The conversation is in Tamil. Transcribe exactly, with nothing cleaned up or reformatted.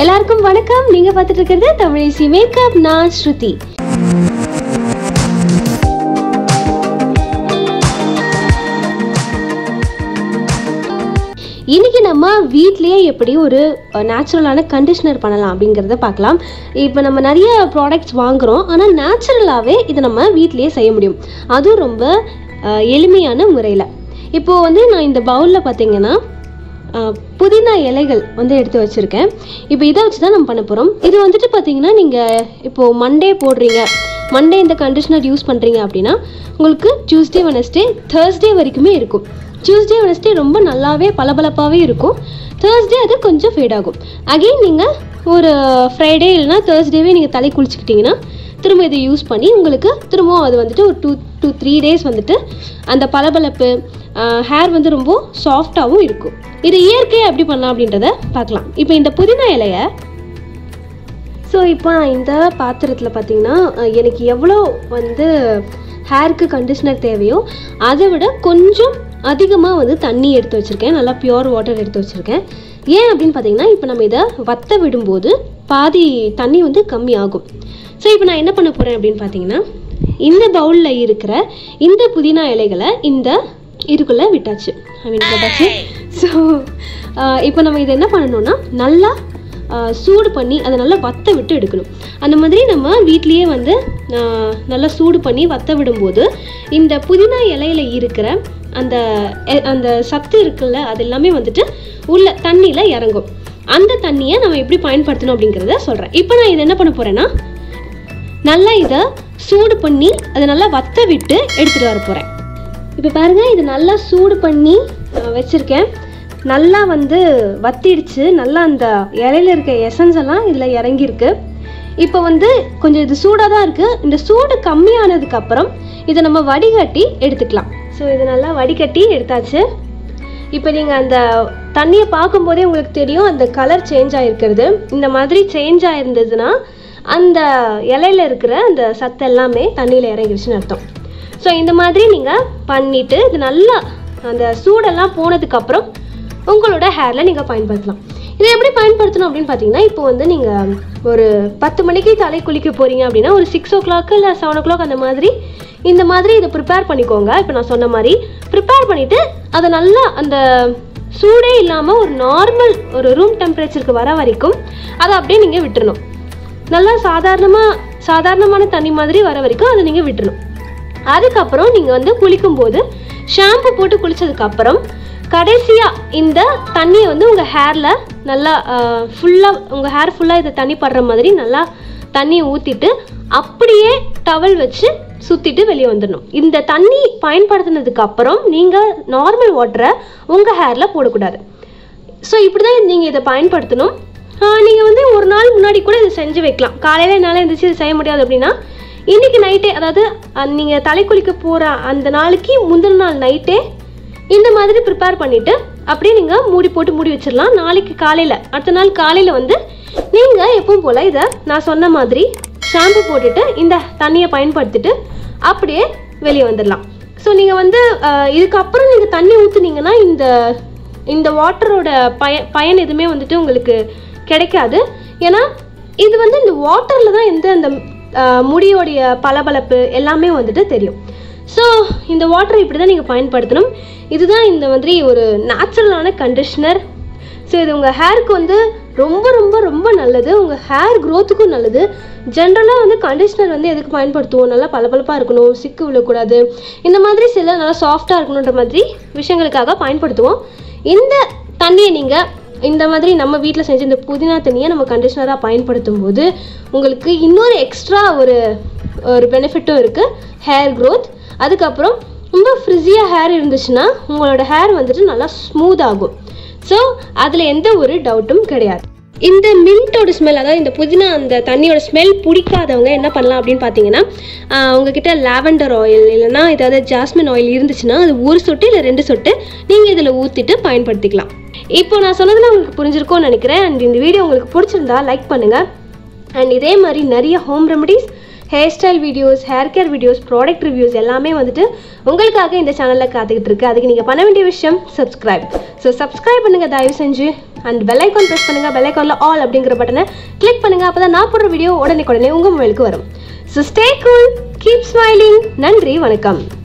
எல்லாருக்கும் வணக்கம். நீங்க பார்த்துட்டு இருக்கிறது தமிழேசி மேக்கப். நான் ஸ்ருதி. இன்னைக்கு நம்ம வீட்லயே எப்படி ஒரு நேச்சுரலான கண்டிஷனர் பண்ணலாம் அப்படிங்கிறத பார்க்கலாம். இப்போ நம்ம நிறைய ப்ராடக்ட்ஸ் வாங்குறோம், ஆனால் நேச்சுரலாகவே இதை நம்ம வீட்லயே செய்ய முடியும், அதுவும் ரொம்ப எளிமையான முறையில். இப்போது வந்து நான் இந்த பவுலில் பார்த்தீங்கன்னா புதினா இலைகள் வந்து எடுத்து வச்சுருக்கேன். இப்போ இதை வச்சு தான் நம்ம பண்ண போகிறோம். இது வந்துட்டு பார்த்தீங்கன்னா நீங்கள் இப்போது மண்டே போடுறீங்க, மண்டே இந்த கண்டிஷனர் யூஸ் பண்ணுறீங்க அப்படின்னா உங்களுக்கு டியூஸ்டே வெனஸ்டே தேர்ஸ்டே வரைக்குமே இருக்கும். டியூஸ்டே வெனஸ்டே ரொம்ப நல்லாவே பளபளப்பாகவே இருக்கும். தேர்ஸ்டே அது கொஞ்சம் ஃபேட் ஆகும். அகெயின் நீங்கள் ஒரு ஃப்ரைடே இல்லைனா தேர்ஸ்டேவே நீங்கள் தலை குளிச்சுக்கிட்டிங்கன்னா திரும்ப இதை யூஸ் பண்ணி உங்களுக்கு திரும்பவும் அது வந்துட்டு ஒரு டூ டூ த்ரீ டேஸ் வந்துட்டு அந்த பளபளப்பு ஹேர் வந்து ரொம்ப சாஃப்டாகவும் இருக்கும். இது இயற்கையாக எப்படி பண்ணலாம் அப்படின்றத பார்க்கலாம். இப்போ இந்த புதினா இலையை ஸோ இப்போ நான் இந்த பாத்திரத்தில் பார்த்தீங்கன்னா எனக்கு எவ்வளோ வந்து ஹேருக்கு கண்டிஷனர் தேவையோ அதை விட கொஞ்சம் அதிகமாக வந்து தண்ணி எடுத்து வச்சுருக்கேன். நல்லா பியூர் வாட்டர் எடுத்து வச்சுருக்கேன். ஏன் அப்படின்னு பார்த்தீங்கன்னா இப்போ நம்ம இதை வற்ற விடும்போது பாதி தண்ணி வந்து கம்மி ஆகும். ஸோ இப்போ நான் என்ன பண்ண போகிறேன் அப்படின்னு பார்த்தீங்கன்னா இந்த பவுலில் இருக்கிற இந்த புதினா இலைகளை இந்த இதுக்குள்ளே விட்டாச்சு ஐ மீன் போட்டாச்சு. ஸோ இப்போ நம்ம இதை என்ன பண்ணணும்னா நல்லா சூடு பண்ணி அதை நல்லா வற்ற விட்டு எடுக்கணும். அந்த மாதிரி நம்ம வீட்லேயே வந்து நல்லா சூடு பண்ணி வற்ற விடும்போது இந்த புதினா இலையில இருக்கிற அந்த அந்த சத்து இருக்குல்ல அது எல்லாமே வந்துட்டு உள்ள தண்ணியில் இறங்கும். அந்த தண்ணியை நம்ம எப்படி பயன்படுத்தணும் அப்படிங்கிறத சொல்கிறேன். இப்போ நான் இதை என்ன பண்ண போகிறேன்னா நல்லா இதை சூடு பண்ணி அதை நல்லா வற்ற விட்டு எடுத்துகிட்டு வர போகிறேன். இப்போ பாருங்கள், இது நல்லா சூடு பண்ணி வச்சுருக்கேன். நல்லா வந்து வத்திடுச்சு. நல்லா அந்த இலையில இருக்க எசன்ஸ் எல்லாம் இதில் இறங்கியிருக்கு. இப்போ வந்து கொஞ்சம் இது சூடாக தான் இருக்குது. இந்த சூடு கம்மியானதுக்கப்புறம் இதை நம்ம வடிகட்டி எடுத்துக்கலாம். ஸோ இது நல்லா வடிகட்டி எடுத்தாச்சு. இப்போ நீங்கள் அந்த தண்ணியை பார்க்கும்போதே உங்களுக்கு தெரியும் அந்த கலர் சேஞ்ச் ஆகிருக்கிறது. இந்த மாதிரி சேஞ்ச் ஆகிருந்ததுன்னா அந்த இலையில இருக்கிற அந்த சத்து எல்லாமே தண்ணியில் இறங்கிடுச்சுன்னு அர்த்தம். ஸோ இந்த மாதிரி நீங்கள் பண்ணிவிட்டு இது நல்லா அந்த சூடெல்லாம் போனதுக்கப்புறம் உங்களோட ஹேரில் நீங்கள் பயன்படுத்தலாம். இதை எப்படி பயன்படுத்தணும் அப்படின்னு பார்த்தீங்கன்னா இப்போ வந்து நீங்கள் ஒரு பத்து மணிக்கு தலை குளிக்க போகிறீங்க அப்படின்னா ஒரு சிக்ஸ் ஓ கிளாக் இல்லை செவன் ஓ கிளாக் அந்த மாதிரி இந்த மாதிரி இதை ப்ரிப்பேர் பண்ணிக்கோங்க. இப்போ நான் சொன்ன மாதிரி ப்ரிப்பேர் பண்ணிவிட்டு அதை நல்லா அந்த சூடே இல்லாமல் ஒரு நார்மல் ஒரு ரூம் டெம்பரேச்சருக்கு வர வரைக்கும் அதை அப்படியே நீங்கள் விட்டுறணும். நல்லா சாதாரணமாக சாதாரணமான தண்ணி மாதிரி வர வரைக்கும் அதை நீங்கள் விட்டுறணும். அதுக்கப்புறம் நீங்கள் வந்து குளிக்கும்போது ஷாம்பு போட்டு குளித்ததுக்கப்புறம் கடைசியாக இந்த தண்ணியை வந்து உங்கள் ஹேரில் நல்லா ஃபுல்லாக உங்கள் ஹேர் ஃபுல்லாக இதை தண்ணி படுற மாதிரி நல்லா தண்ணியை ஊற்றிட்டு அப்படியே டவல் வச்சு சுற்றிட்டு வெளியே வந்துடணும். இந்த தண்ணி பயன்படுத்தினதுக்கப்புறம் நீங்கள் நார்மல் வாட்டரை உங்கள் ஹேரில் போடக்கூடாது. ஸோ இப்படி தான் நீங்கள் இதை பயன்படுத்தணும். நீங்கள் வந்து ஒரு நாள் முன்னாடி கூட இதை செஞ்சு வைக்கலாம். காலையில் என்னால் எழுந்திரிச்சு இது செய்ய முடியாது அப்படின்னா இன்றைக்கி நைட்டே, அதாவது நீங்கள் தலை குளிக்க போகிற அந்த நாளைக்கு முந்தின நாள் நைட்டே இந்த மாதிரி ப்ரிப்பேர் பண்ணிவிட்டு அப்படியே நீங்கள் மூடி போட்டு மூடி வச்சிடலாம். நாளைக்கு காலையில் அடுத்த நாள் காலையில் வந்து நீங்கள் எப்பவும் போல் இதை நான் சொன்ன மாதிரி ஷாம்பு போட்டுட்டு இந்த தண்ணியை பயன்படுத்திட்டு அப்படியே வெளியே வந்துடலாம். ஸோ நீங்கள் வந்து இதுக்கப்புறம் நீங்கள் தண்ணி ஊற்றுனீங்கன்னா இந்த இந்த வாட்டரோட பய பயன் எதுவுமே வந்துட்டு உங்களுக்கு கிடைக்காது. ஏன்னா இது வந்து இந்த வாட்டரில் தான் எந்த அந்த முடியோடைய பளபளப்பு எல்லாமே வந்துட்டு தெரியும். ஸோ இந்த வாட்டரை இப்படி தான் நீங்கள் பயன்படுத்தணும். இதுதான் இந்த மாதிரி ஒரு நேச்சுரலான கண்டிஷ்னர். ஸோ இது உங்கள் ஹேருக்கு வந்து ரொம்ப ரொம்ப ரொம்ப நல்லது. உங்கள் ஹேர் க்ரோத்துக்கும் நல்லது. ஜென்ரலாக வந்து கண்டிஷ்னர் வந்து எதுக்கு பயன்படுத்துவோம்? நல்லா பளபளப்பாக இருக்கணும், சிக்கு விழக்கூடாது, இந்த மாதிரி சில நல்லா சாஃப்டாக இருக்கணுன்ற மாதிரி விஷயங்களுக்காக பயன்படுத்துவோம். இந்த தண்ணியை நீங்கள் இந்த மாதிரி நம்ம வீட்டில் செஞ்ச இந்த புதினா தண்ணியை நம்ம கண்டிஷ்னராக பயன்படுத்தும் போது உங்களுக்கு இன்னொரு எக்ஸ்ட்ரா ஒரு ஒரு பெனிஃபிட்டும் இருக்குது, ஹேர் க்ரோத். அதுக்கப்புறம் ரொம்ப ஃப்ரிஸியாக ஹேர் இருந்துச்சுன்னா உங்களோட ஹேர் வந்துட்டு நல்லா ஸ்மூத் ஆகும். ஸோ அதில் எந்த ஒரு டவுட்டும் கிடையாது. இந்த மின்ட்டோட ஸ்மெல், அதாவது இந்த புதினா அந்த தண்ணியோட ஸ்மெல் பிடிக்காதவங்க என்ன பண்ணலாம் அப்படின்னு பார்த்தீங்கன்னா உங்ககிட்ட லாவெண்டர் ஆயில் இல்லைனா ஏதாவது ஜாஸ்மின் ஆயில் இருந்துச்சுன்னா அது ஒரு சொட்டு இல்லை ரெண்டு சொட்டு நீங்கள் இதில் ஊற்றிட்டு பயன்படுத்திக்கலாம். இப்போ நான் சொன்னதில் உங்களுக்கு புரிஞ்சிருக்கும்னு நினைக்கிறேன். அண்ட் இந்த வீடியோ உங்களுக்கு பிடிச்சிருந்தா லைக் பண்ணுங்கள். அண்ட் இதே மாதிரி நிறைய home remedies, hairstyle videos, hair care videos, product reviews எல்லாமே வந்துட்டு உங்களுக்காக இந்த சேனலில் காத்துக்கிட்டு இருக்கு. அதுக்கு நீங்கள் பண்ண வேண்டிய விஷயம் சப்ஸ்கிரைப். ஸோ சப்ஸ்கிரைப் பண்ணுங்கள் தயவு செஞ்சு. அண்ட் பெல் ஐக்கான் ப்ரெஸ் பண்ணுங்கள். பெல் ஐக்கானில் ஆல் அப்படிங்கிற பட்டனை கிளிக் பண்ணுங்கள். அப்போ தான் நான் போடுற வீடியோ உடனே உடனே உங்கள் மொபைலுக்கு வரும். So stay cool, keep smiling. நன்றி, வணக்கம்.